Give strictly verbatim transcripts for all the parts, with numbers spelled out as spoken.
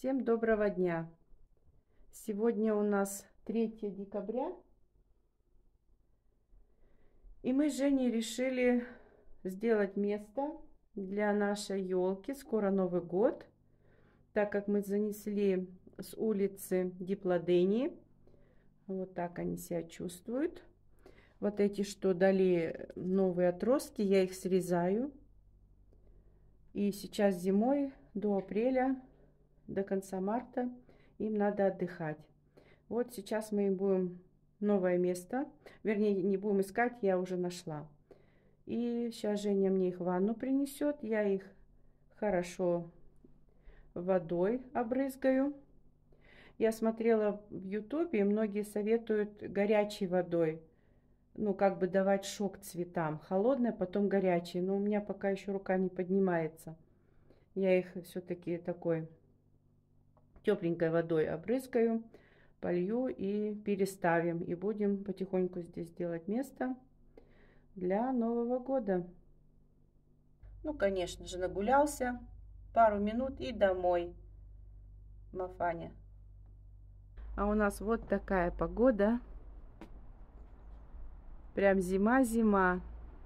Всем доброго дня! Сегодня у нас третье декабря, и мы с Женей решили сделать место для нашей елки. Скоро Новый год, так как мы занесли с улицы диплодении. Вот так они себя чувствуют. Вот эти, что дали новые отростки, я их срезаю. И сейчас зимой до апреля, до конца марта им надо отдыхать. Вот сейчас мы им будем новое место, вернее, не будем искать, я уже нашла. И сейчас Женя мне их в ванну принесет, я их хорошо водой обрызгаю. Я смотрела в ютубе, многие советуют горячей водой, ну, как бы давать шок цветам. Холодная, потом горячая, но у меня пока еще рука не поднимается. Я их все-таки такой тепленькой водой обрызгаю, полью и переставим. И будем потихоньку здесь делать место для Нового года. Ну, конечно же, нагулялся. Пару минут и домой. Мафаня. А у нас вот такая погода. Прям зима-зима.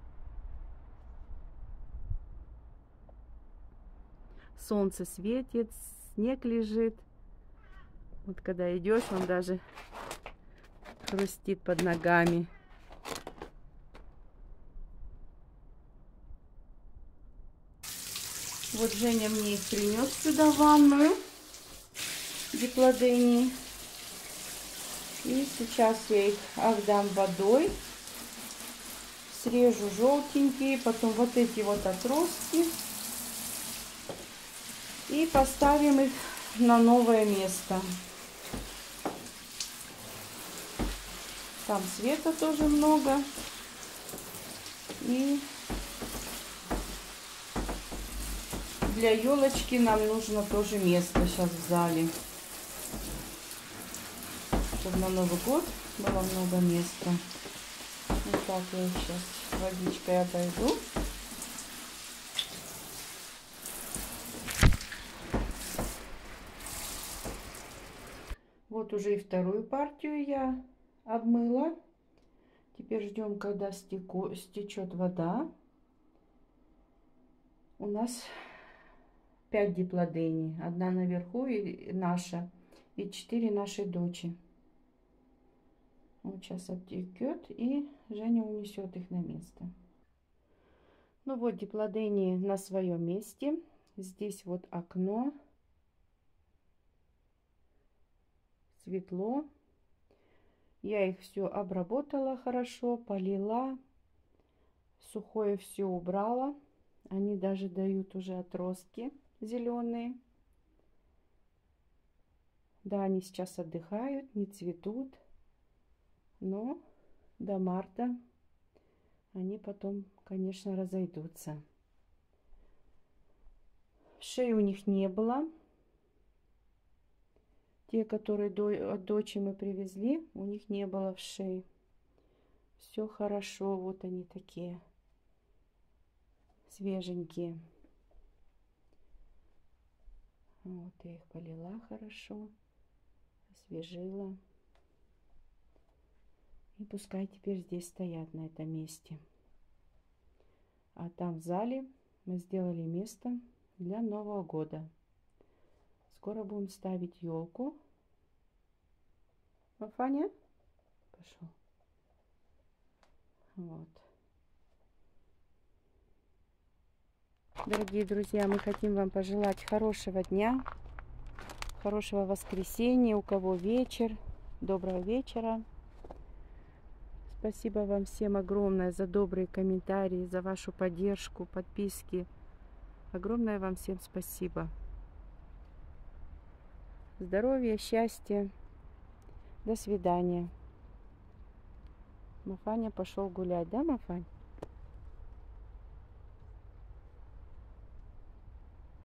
Солнце светит, снег лежит. Вот когда идешь, он даже хрустит под ногами. Вот Женя мне их принес сюда в ванную диплодении. И сейчас я их обдам водой. Срежу желтенькие, потом вот эти вот отростки. И поставим их на новое место. Там света тоже много. И для елочки нам нужно тоже место сейчас в зале. Чтобы на Новый год было много места. Вот так я их сейчас водичкой обойду. Вот уже и вторую партию я обмыла. Теперь ждем, когда стеку, стечет вода. У нас пять диплодений. Одна наверху и наша. И четыре нашей дочи. Вот сейчас обтекет, и Женя унесет их на место. Ну вот, диплодении на своем месте. Здесь вот окно. Светло. Я их все обработала хорошо, полила. Сухое все убрала. Они даже дают уже отростки зеленые. Да, они сейчас отдыхают, не цветут. Но до марта они потом, конечно, разойдутся. Шеи у них не было. Те, которые до, от дочери мы привезли, у них не было в шее. Все хорошо, вот они такие свеженькие. Вот я их полила хорошо, освежила. И пускай теперь здесь стоят на этом месте. А там в зале мы сделали место для Нового года. Скоро будем ставить елку. Мафаня? Пошел. Вот. Дорогие друзья, мы хотим вам пожелать хорошего дня, хорошего воскресенья, у кого вечер, доброго вечера. Спасибо вам всем огромное за добрые комментарии, за вашу поддержку, подписки. Огромное вам всем спасибо. Здоровья, счастья. До свидания. Мафаня пошел гулять, да, Мафань?